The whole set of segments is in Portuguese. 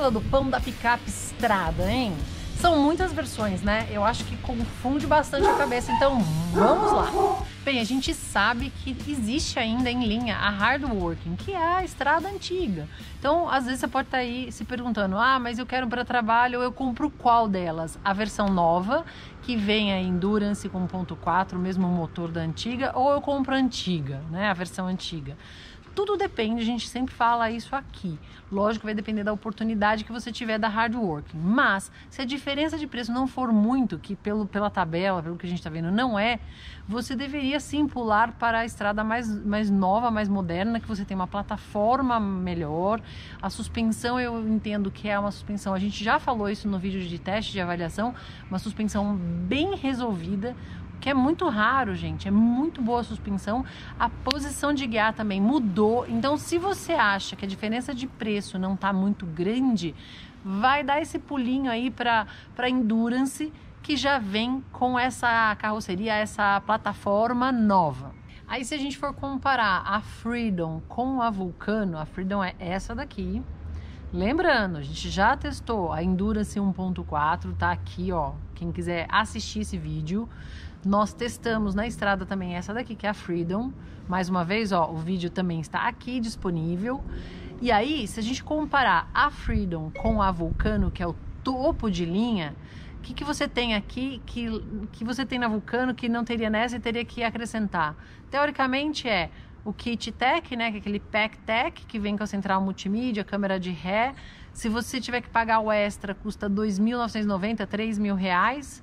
fila do pão da picape Strada, hein? São muitas versões, né? Eu acho que confunde bastante a cabeça, então vamos lá. Bem, a gente sabe que existe ainda em linha a Hardworking, que é a Strada antiga. Então, às vezes você pode estar aí se perguntando, mas eu quero para trabalho, eu compro qual delas? A versão nova, que vem a Endurance com 1.4, o mesmo motor da antiga, ou eu compro a antiga, né? A versão antiga. Tudo depende, a gente sempre fala isso aqui. Lógico que vai depender da oportunidade que você tiver da Hardworking. Mas, se a diferença de preço não for muito, que pela tabela, pelo que a gente está vendo, não é, você deveria sim pular para a estrada mais nova, mais moderna, que você tem uma plataforma melhor. A suspensão, eu entendo que é uma suspensão, a gente já falou isso no vídeo de teste de avaliação, uma suspensão bem resolvida, que é muito raro, gente, é muito boa a suspensão. A posição de guiar também mudou, então se você acha que a diferença de preço não está muito grande, vai dar esse pulinho aí para Endurance, que já vem com essa carroceria, essa plataforma nova. Aí se a gente for comparar a Freedom com a Vulcano, a Freedom é essa daqui. Lembrando, a gente já testou a Endurance 1.4, tá aqui, ó, quem quiser assistir esse vídeo. Nós testamos na estrada também essa daqui, que é a Freedom. Mais uma vez, ó, o vídeo também está aqui disponível. E aí, se a gente comparar a Freedom com a Vulcano, que é o topo de linha, o que você tem aqui que você tem na Vulcano que não teria nessa e teria que acrescentar? Teoricamente é o Kit Tech, né, que é aquele Pack Tech, que vem com a central multimídia, câmera de ré. Se você tiver que pagar o extra, custa R$ 2.990, R$3.000.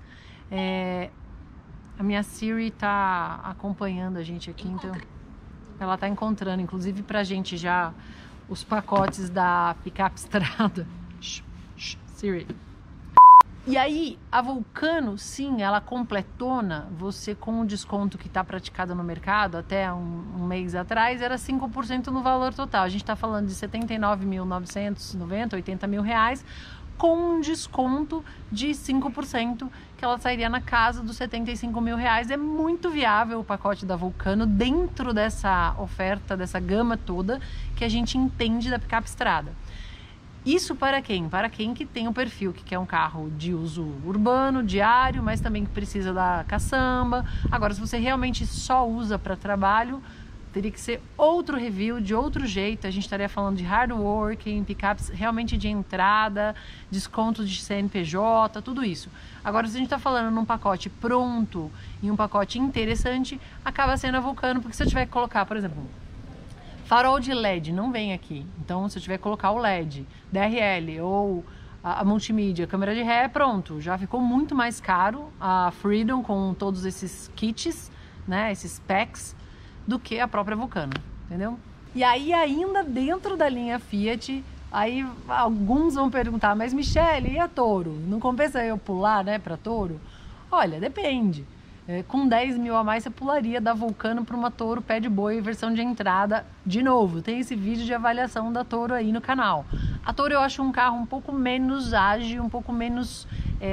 A minha Siri tá acompanhando a gente aqui, então ela tá encontrando, inclusive pra gente já, os pacotes da picape Strada. Siri. E aí, a Vulcano, sim, ela completona, você com o desconto que está praticado no mercado, até um mês atrás, era 5% no valor total. A gente está falando de R$ 79.990, R$80.000, com um desconto de 5%, que ela sairia na casa dos R$ 75.000. É muito viável o pacote da Vulcano dentro dessa oferta, dessa gama toda que a gente entende da picape Strada. Isso para quem? Para quem que tem o perfil, que quer um carro de uso urbano, diário, mas também que precisa da caçamba. Agora, se você realmente só usa para trabalho, teria que ser outro review, de outro jeito. A gente estaria falando de hardworking, picapes realmente de entrada, desconto de CNPJ, tudo isso. Agora, se a gente está falando num pacote pronto e um pacote interessante, acaba sendo a Vulcano, porque se eu tiver que colocar, por exemplo, farol de LED não vem aqui, então se eu tiver que colocar o LED, DRL ou a multimídia, câmera de ré, pronto, já ficou muito mais caro a Freedom com todos esses kits, né, esses packs, do que a própria Vulcano, entendeu? E aí ainda dentro da linha Fiat, aí alguns vão perguntar, mas Michele, e a Toro? Não compensa eu pular, né, para Toro? Olha, depende. Com 10 mil a mais você pularia da Vulcano para uma Toro pé de boi versão de entrada. De novo, tem esse vídeo de avaliação da Toro aí no canal. A Toro eu acho um carro um pouco menos ágil, um pouco menos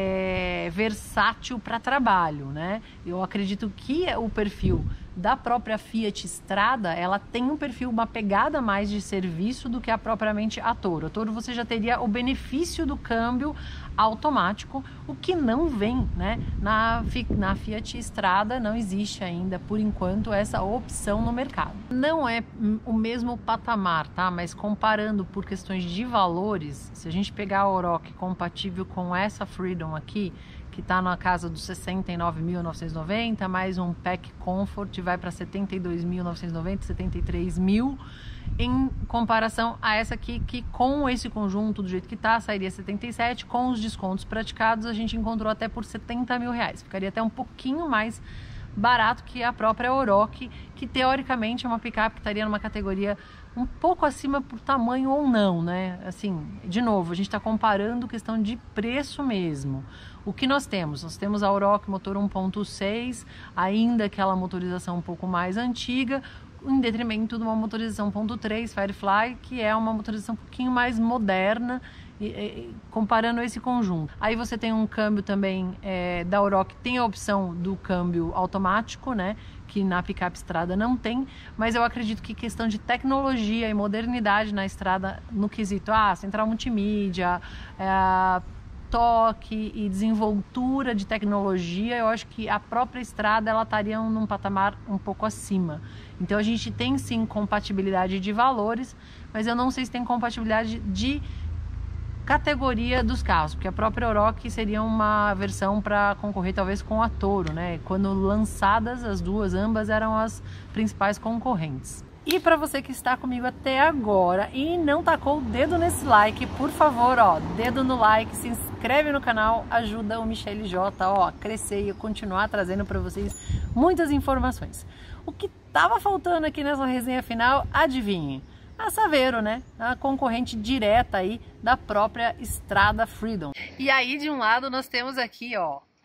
versátil para trabalho, né? Eu acredito que o perfil da própria Fiat Strada, ela tem um perfil, uma pegada mais de serviço do que propriamente a Toro. A Toro você já teria o benefício do câmbio automático, o que não vem, né? Na Fiat Strada não existe ainda, por enquanto, essa opção no mercado. Não é o mesmo patamar, tá? Mas comparando por questões de valores, se a gente pegar a Oroch compatível com essa Freedom aqui, que está na casa dos 69.990, mais um Pack Comfort, vai para 72.990, 73.000, em comparação a essa aqui, que com esse conjunto do jeito que está, sairia 77, com os descontos praticados a gente encontrou até por R$70.000, ficaria até um pouquinho mais barato que a própria Oroch, que teoricamente é uma picape que estaria numa categoria um pouco acima por tamanho ou não, né? Assim, de novo, a gente está comparando questão de preço mesmo. O que nós temos? Nós temos a Oroch motor 1.6, ainda aquela motorização um pouco mais antiga, em detrimento de uma motorização 1.3 Firefly, que é uma motorização um pouquinho mais moderna, comparando esse conjunto. Aí você tem um câmbio também da Oroch, tem a opção do câmbio automático, né, que na picape estrada não tem, mas eu acredito que questão de tecnologia e modernidade na estrada, no quesito central multimídia, toque e desenvoltura de tecnologia, eu acho que a própria estrada ela estaria num patamar um pouco acima. Então a gente tem sim compatibilidade de valores, mas eu não sei se tem compatibilidade de categoria dos carros, porque a própria Oroch seria uma versão para concorrer talvez com a Toro, né? Quando lançadas as duas, ambas eram as principais concorrentes. E para você que está comigo até agora e não tacou o dedo nesse like, por favor, dedo no like, se inscreve no canal, ajuda o Michele J a crescer e continuar trazendo para vocês muitas informações. O que estava faltando aqui nessa resenha final, adivinhe? A Saveiro, né? A concorrente direta aí da própria Strada Freedom. E aí de um lado nós temos aqui,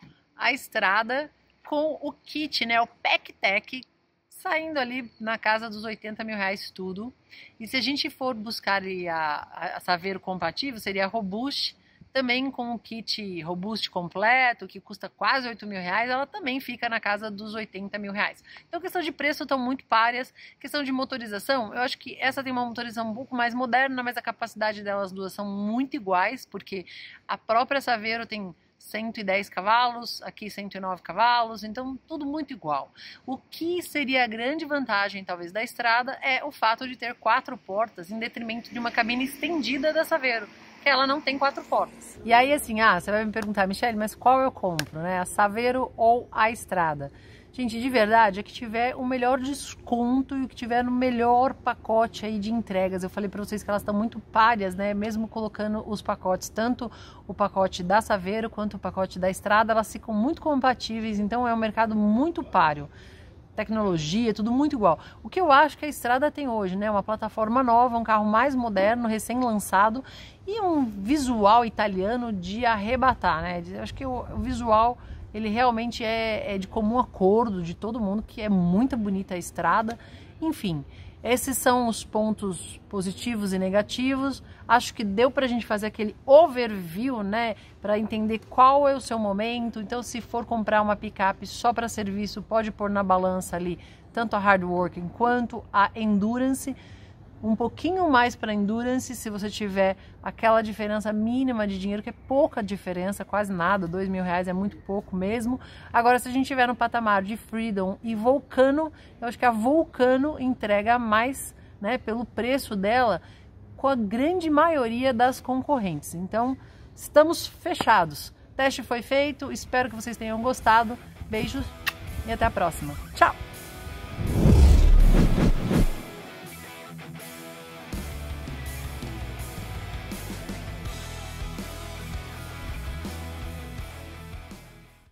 a Strada com o kit, né? O PackTech, saindo ali na casa dos 80 mil reais tudo. E se a gente for buscar ali a Saveiro compatível, seria a Robust, também com o kit Robust completo, que custa quase 8 mil reais, ela também fica na casa dos 80 mil reais. Então, questão de preço estão muito páreas. Questão de motorização, eu acho que essa tem uma motorização um pouco mais moderna, mas a capacidade delas duas são muito iguais, porque a própria Saveiro tem 110 cavalos, aqui 109 cavalos, então tudo muito igual. O que seria a grande vantagem, talvez, da Strada é o fato de ter 4 portas, em detrimento de uma cabine estendida da Saveiro, que ela não tem 4 portas. E aí, assim, você vai me perguntar, Michele, mas qual eu compro, né? A Saveiro ou a Strada? Gente, de verdade, é que tiver o melhor desconto e o que tiver no melhor pacote aí de entregas. Eu falei para vocês que elas estão muito páreas, né? Mesmo colocando os pacotes, tanto o pacote da Saveiro quanto o pacote da Strada, elas ficam muito compatíveis, então é um mercado muito páreo. Tecnologia, tudo muito igual. O que eu acho que a Strada tem hoje, né? Uma plataforma nova, um carro mais moderno, recém-lançado e um visual italiano de arrebatar, né? Eu acho que o visual, ele realmente é de comum acordo de todo mundo, que é muito bonita a Strada. Enfim, esses são os pontos positivos e negativos. Acho que deu pra gente fazer aquele overview, né, para entender qual é o seu momento. Então, se for comprar uma picape só para serviço, pode pôr na balança ali tanto a hardworking quanto a endurance. Um pouquinho mais para endurance, se você tiver aquela diferença mínima de dinheiro, que é pouca diferença, quase nada, 2 mil reais é muito pouco mesmo. Agora, se a gente tiver no patamar de Freedom e Vulcano, eu acho que a Vulcano entrega mais, né, pelo preço dela, com a grande maioria das concorrentes. Então, estamos fechados. O teste foi feito, espero que vocês tenham gostado. Beijos e até a próxima. Tchau!